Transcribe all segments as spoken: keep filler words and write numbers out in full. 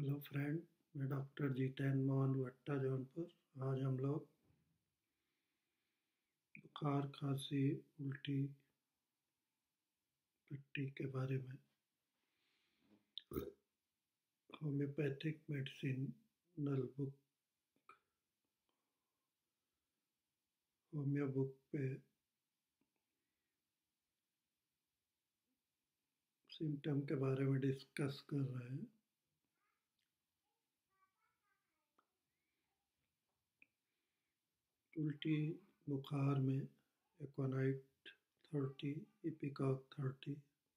Hello friend, मैं doctor Jitendra Mohan Bhatta Jaunpur. आज हम लोग बुखार, खांसी, उल्टी, पट्टी के बारे में homeopathic medicinal book homeo book पे सिम्टम के बारे में डिस्कस कर रहे हैं। उल्टी बुखार में aconite thirty, ipecac thirty,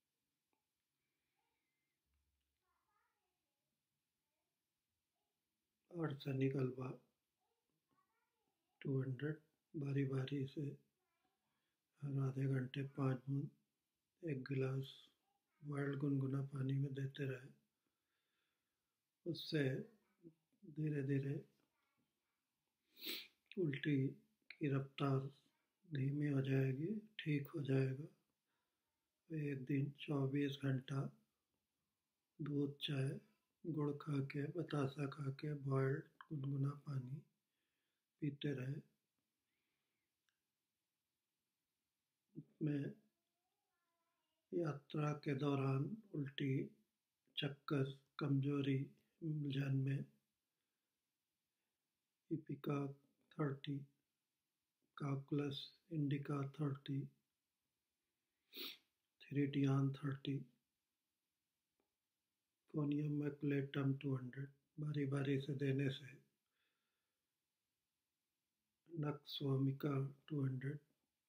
arsenic alba two hundred, बारी बारी से हर आधे घंटे पाँच बूंद एक गिलास बॉइल्ड गुनगुना पानी में देते रहे। उससे धीरे धीरे उल्टी की रफ्तार धीमी हो जाएगी, ठीक हो जाएगा। एक दिन चौबीस घंटा दूध, चाय, गुड़ खा के, बतासा खा के बॉइल्ड गुनगुना पानी पीते रहे। में यात्रा के दौरान उल्टी, चक्कर, कमजोरी, उलझन में ipecac thirty, cocculus indica thirty, theridion thirty, conium maculatum two hundred बारी बारी से देने से नक्स वोमिका टू हंड्रेड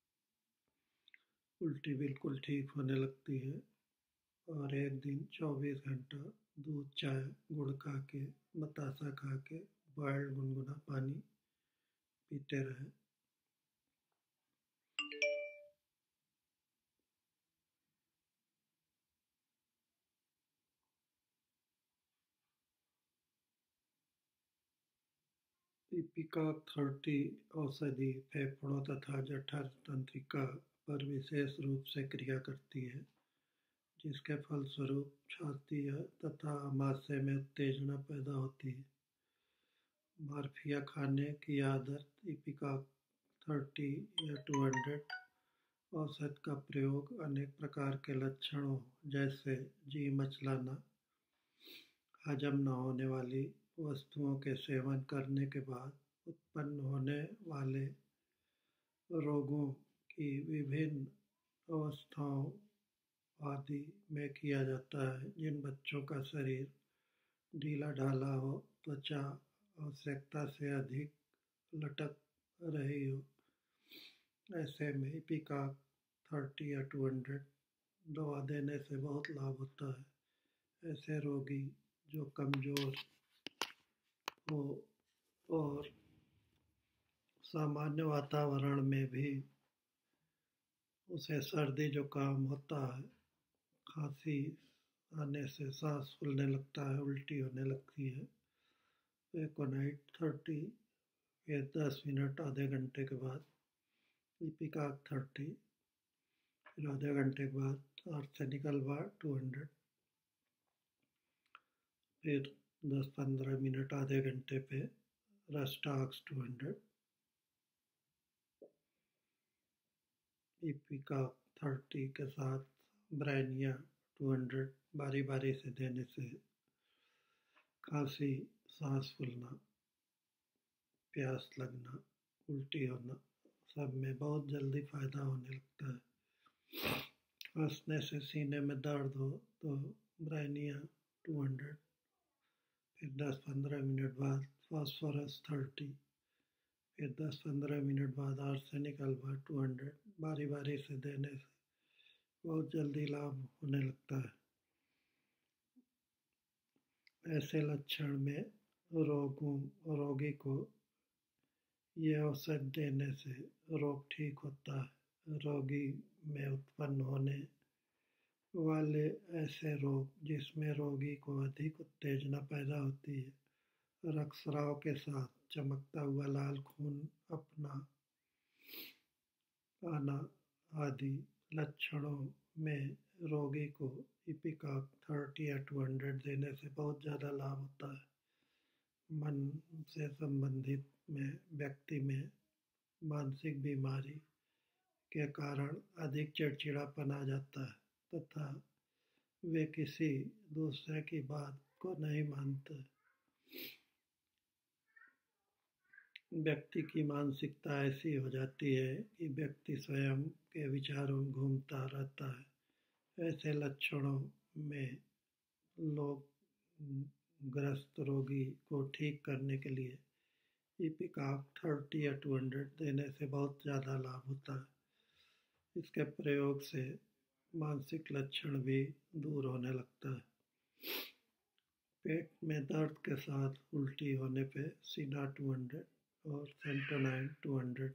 उल्टी बिल्कुल ठीक होने लगती है। और एक दिन चौबीस घंटा दूध, चाय, गुड़ खा के, बतासा खा के बॉइल्ड गुनगुना पानी पीते रहे। इपिकॉक थर्टी औषधि फेफड़ों तथा जठर तंत्रिका पर विशेष रूप से क्रिया करती है, जिसके फलस्वरूप छाती तथा आमाशय में उत्तेजना पैदा होती है। मॉर्फिया खाने की आदत, इपिकॉक थर्टी या टू हंड्रेड औषध का प्रयोग अनेक प्रकार के लक्षणों जैसे जी मचलाना, हजम न होने वाली वस्तुओं के सेवन करने के बाद उत्पन्न होने वाले रोगों की विभिन्न अवस्थाओं आदि में किया जाता है। जिन बच्चों का शरीर ढीला ढाला हो, त्वचा आवश्यकता से अधिक लटक रही हो, ऐसे में इपिकॉक थर्टी या टू हंड्रेड दवा देने से बहुत लाभ होता है। ऐसे रोगी जो कमज़ोर हो और सामान्य वातावरण में भी उसे सर्दी जुकाम होता है, खांसी आने से सांस फूलने लगता है, उल्टी होने लगती है, तो एकोनाइट थर्टी फिर दस मिनट आधे घंटे के बाद इपिकॉक थर्टी, फिर आधे घंटे के बाद आर्सेनिक अल्बा टू हंड्रेड, फिर दस पंद्रह मिनट आधे घंटे पे rhus tox two hundred, ipecac thirty के साथ ब्रेनिया टू हंड्रेड बारी बारी से देने से खांसी, सांस फूलना, प्यास लगना, उल्टी होना सब में बहुत जल्दी फायदा होने लगता है। हंसने से सीने में दर्द हो तो ब्रेनिया टू हंड्रेड, फिर दस पंद्रह मिनट बाद फास्फोरस थर्टी, फिर दस पंद्रह मिनट बाद आर्सेनिक अल्बा टू हंड्रेड बारी बारी से देने से बहुत जल्दी लाभ होने लगता है। ऐसे लक्षण में रोगों रोगी को ये औषध देने से रोग ठीक होता है। रोगी में उत्पन्न होने वाले ऐसे रोग जिसमें रोगी को अधिक उत्तेजना पैदा होती है, रक्तस्राव के साथ चमकता हुआ लाल खून अपना आना आदि लक्षणों में रोगी को इपिकाक थर्टी या टू हंड्रेड देने से बहुत ज़्यादा लाभ होता है। मन से संबंधित में व्यक्ति में मानसिक बीमारी के कारण अधिक चिड़चिड़ापन आ जाता है तथा वे किसी दूसरे की बात को नहीं मानते। व्यक्ति की मानसिकता ऐसी हो जाती है कि व्यक्ति स्वयं के विचारों में घूमता रहता है। ऐसे लक्षणों में लोग ग्रस्त रोगी को ठीक करने के लिए इपिकाक थर्टी या टू हंड्रेड देने से बहुत ज़्यादा लाभ होता है। इसके प्रयोग से मानसिक लक्षण भी दूर होने लगता है। पेट में दर्द के साथ उल्टी होने पे सीना टू हंड्रेड और सेंटोनाइन टू हंड्रेड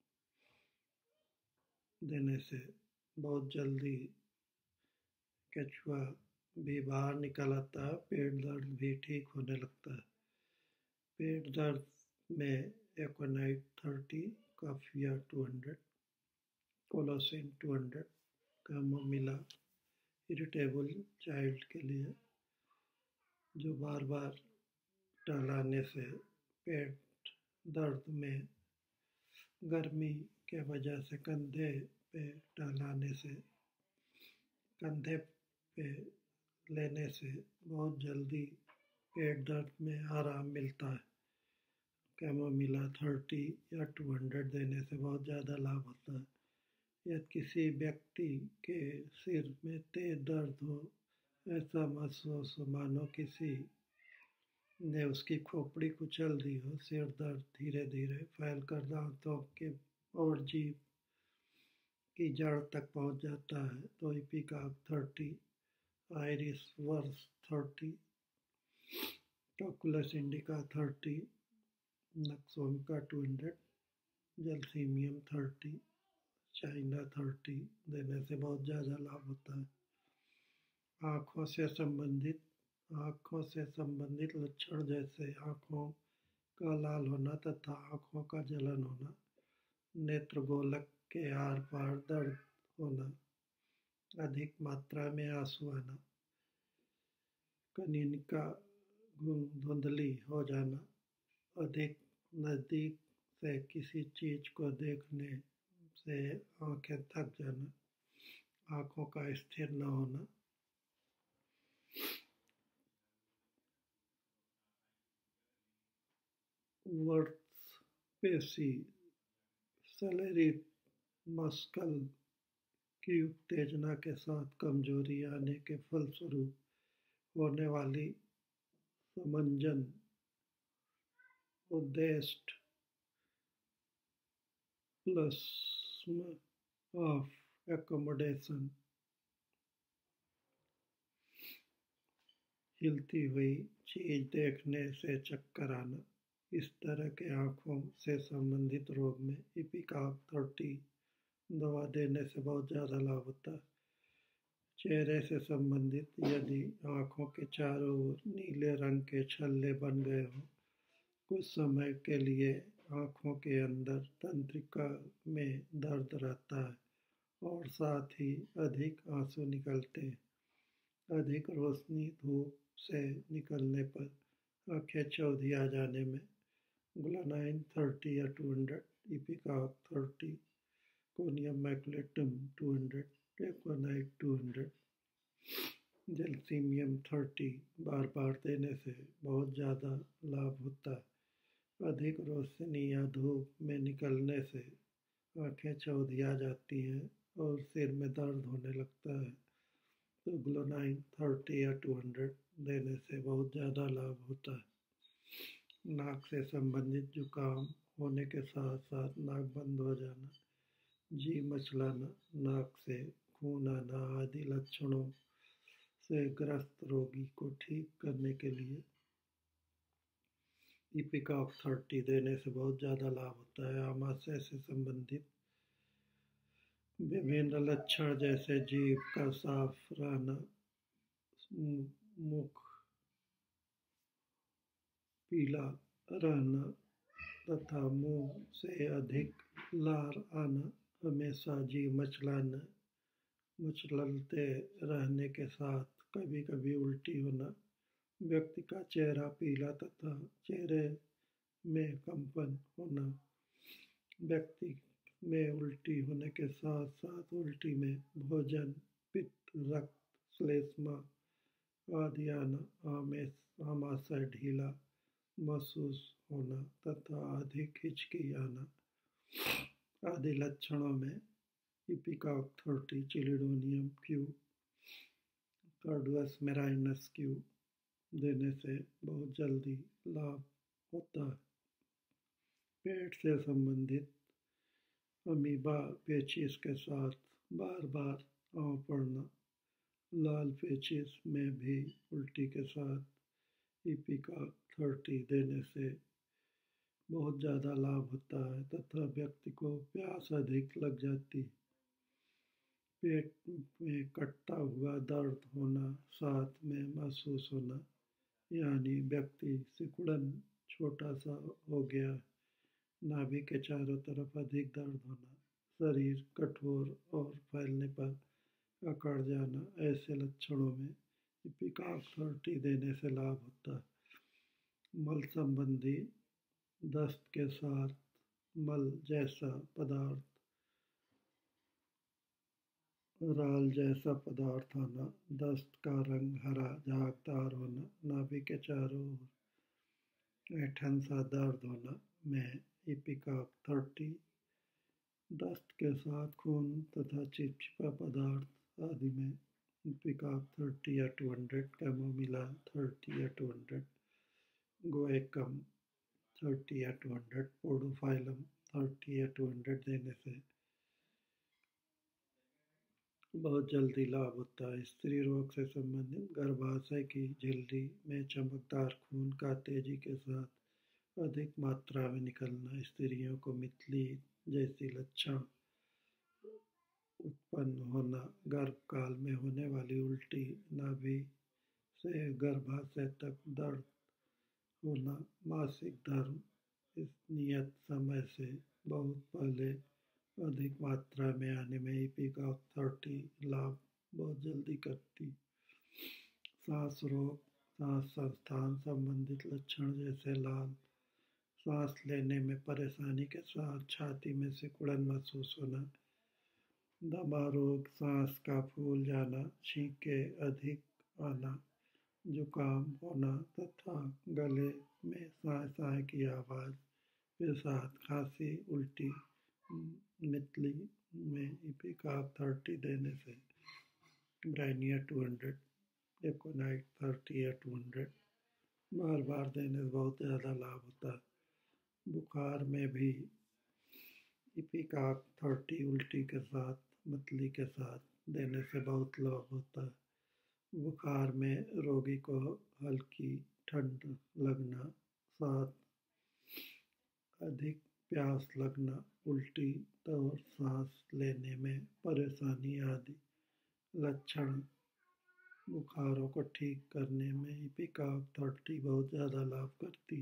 देने से बहुत जल्दी केचुआ भी बाहर निकल आता है, पेट दर्द भी ठीक होने लगता है। पेट दर्द में aconite thirty, coffea two hundred, colocynth two hundred, chamomilla irritable child के लिए जो बार बार टहलाने से पेट दर्द में गर्मी के वजह से कंधे पे टहलाने से कंधे पे लेने से बहुत जल्दी पेट दर्द में आराम मिलता है। कैमोमिला थर्टी या टू हंड्रेड देने से बहुत ज़्यादा लाभ होता है। यदि किसी व्यक्ति के सिर में तेज दर्द हो, ऐसा महसूस हो मानो किसी ने उसकी खोपड़ी कुचल दी हो, सिर दर्द धीरे धीरे फैलकर दांतों के और जीभ की जड़ तक पहुंच जाता है, तो ipecac thirty, iris vers thirty, cocculus indica thirty, nux vomica two hundred, gelsemium thirty, china thirty देने से बहुत ज़्यादा लाभ होता है। आँखों से संबंधित आँखों से संबंधित लक्षण जैसे आँखों का लाल होना तथा आँखों का जलन होना, नेत्र गोलक के आर पार दर्द होना, अधिक मात्रा में आंसू आना, कनिनिका धुंधली हो जाना, अधिक नज़दीक से किसी चीज को देखने से आंखें थक जाना, आँखों का स्थिर न होना, वर्त्स पेशी सैलरी मस्कल की उत्तेजना के साथ कमजोरी आने के फलस्वरूप होने वाली समंजन उद्देश्य प्लस्म ऑफ एकोमोडेशन, हिलती हुई चीज देखने से चक्कर आना, इस तरह के आँखों से संबंधित रोग में इपिकाक थर्टी दवा देने से बहुत ज़्यादा लाभ होता है। चेहरे से संबंधित यदि आँखों के चारों ओर नीले रंग के छल्ले बन गए हों, कुछ समय के लिए आँखों के अंदर तंत्रिका में दर्द रहता है और साथ ही अधिक आंसू निकलते हैं, अधिक रोशनी धूप से निकलने पर आँखें चौधिया जाने में ग्लोनाइन थर्टी या two hundred, ipecac thirty, conium maculatum two hundred, aconite two hundred, gelsemium thirty बार बार देने से बहुत ज़्यादा लाभ होता है। अधिक रोशनी या धूप में निकलने से आँखें चौधिया जाती हैं और सिर में दर्द होने लगता है, तो ग्लोनाइन थर्टी या टू हंड्रेड देने से बहुत ज़्यादा लाभ होता है। नाक से संबंधित जुकाम होने के साथ साथ नाक बंद हो जाना, जी मचलाना, नाक से खून आना आदि लक्षणों से ग्रस्त रोगी को ठीक करने के लिए इपिकाक थर्टी देने से बहुत ज़्यादा लाभ होता है। आमाशय से संबंधित विभिन्न लक्षण जैसे जीभ का साफ रहना, मुख पीला रहना तथा मुंह से अधिक लार आना, हमेशा जी मचलाना, मचलते रहने के साथ कभी कभी उल्टी होना, व्यक्ति का चेहरा पीला तथा चेहरे में कंपन होना, व्यक्ति में उल्टी होने के साथ साथ उल्टी में भोजन, पित्त, रक्त, श्लेष्मा आदि आना, आमेश आमाशय ढीला महसूस होना तथा अधिक हिचकी आना आदि लक्षणों में ipecac thirty chelidonium Q carduus marianus Q देने से बहुत जल्दी लाभ होता है। पेट से संबंधित अमीबा पेचिश के साथ बार बार आँव पड़ना, लाल पेचिश में भी उल्टी के साथ इपिकॉक थर्टी देने से बहुत ज़्यादा लाभ होता है तथा व्यक्ति को प्यास अधिक लग जाती है। पेट में कटता हुआ दर्द होना, साथ में महसूस होना, यानी व्यक्ति सिकुड़न छोटा सा हो गया, नाभि के चारों तरफ अधिक दर्द होना, शरीर कठोर और फैलने पर अकड़ जाना, ऐसे लक्षणों में इपिकॉक थर्टी देने से लाभ होता है। मल संबंधी दस्त के साथ मल जैसा पदार्थ, राल जैसा पदार्थ आना, दस्त का रंग हरा झागदार होना, नाभि के चारों ओर ऐंठन सा दर्द होना में इपिकॉक थर्टी, दस्त के साथ खून तथा चिपचिपा पदार्थ आदि में इपिकॉक थर्टी या टू हंड्रेड, कैमोमिला थर्टी या टू हंड्रेड, गोएकम थर्टी या टू हंड्रेड, पोडोफाइलम थर्टी या टू हंड्रेड देने से बहुत जल्दी लाभ होता है। स्त्री रोग से संबंधित गर्भाशय की झिल्ली में चमकदार खून का तेजी के साथ अधिक मात्रा में निकलना, स्त्रियों को मितली जैसी लक्षण उत्पन्न होना, गर्भकाल में होने वाली उल्टी, नाभि से गर्भाशय तक दर्द होना, मासिक धर्म इस नियत समय से बहुत पहले अधिक मात्रा में आने में इपिकॉक थर्टी लाभ बहुत जल्दी करती। सांस रोग, सांस संस्थान संबंधित लक्षण जैसे लाल, सांस लेने में परेशानी के साथ छाती में सिकुड़न महसूस होना, दमा रोग, सांस का फूल जाना, छींके अधिक आना, जुकाम होना तथा गले में साए साए की आवाज़ के साथ खांसी, उल्टी, मितली में इपिकॉक थर्टी देने से bryonia two hundred, aconite thirty या टू हंड्रेड बार बार देने से बहुत ज़्यादा लाभ होता है। बुखार में भी इपिकॉक थर्टी उल्टी के साथ, मतली के साथ देने से बहुत लाभ होता है। बुखार में रोगी को हल्की ठंड लगना, साथ अधिक प्यास लगना, उल्टी और सांस लेने में परेशानी आदि लक्षण बुखारों को ठीक करने में इपिकॉक थर्टी बहुत ज़्यादा लाभ करती।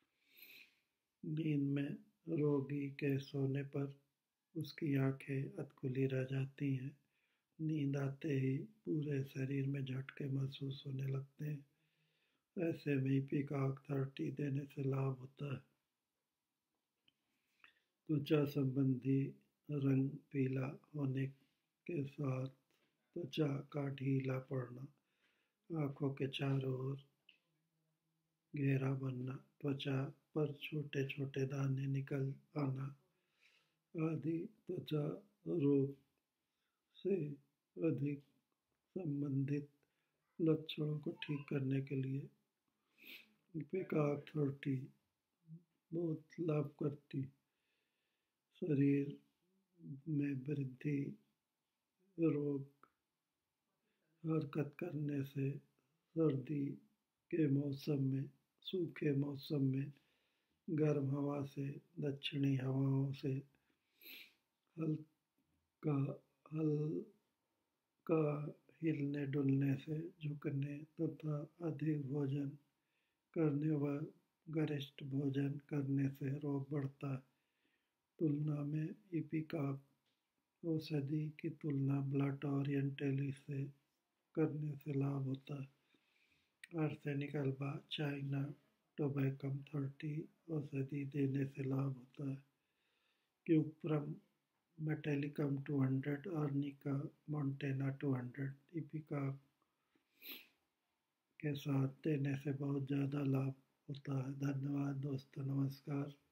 नींद में रोगी के सोने पर उसकी आंखें अधखुली रह जाती हैं, नींद आते ही पूरे शरीर में झटके महसूस होने लगते हैं, ऐसे में इपिकॉक थर्टी देने से लाभ होता है। त्वचा संबंधी रंग पीला होने के साथ त्वचा का ढीला पड़ना, आँखों के चारों ओर घेरा बनना, त्वचा पर छोटे छोटे दाने निकल आना आदि त्वचा रोग से अधिक संबंधित लक्षणों को ठीक करने के लिए इपिकॉक थर्टी बहुत लाभ करती। शरीर में वृद्धि रोग, हरकत करने से, सर्दी के मौसम में, सूखे मौसम में, गर्म हवा से, दक्षिणी हवाओं से, हल्का हल्का हिलने डुलने से, झुकने तथा अधिक भोजन करने व गरिष्ठ भोजन करने से रोग बढ़ता है। तुलना में इपिकॉक औषधि की तुलना ब्लड ओरिएंटली से करने से लाभ होता है। Arsenic alba china tabacum thirty औषधि देने से लाभ होता है। Cuprum metallicum two hundred arnica montana two hundred ipecac के साथ देने से बहुत ज़्यादा लाभ होता है। धन्यवाद दोस्तों, नमस्कार।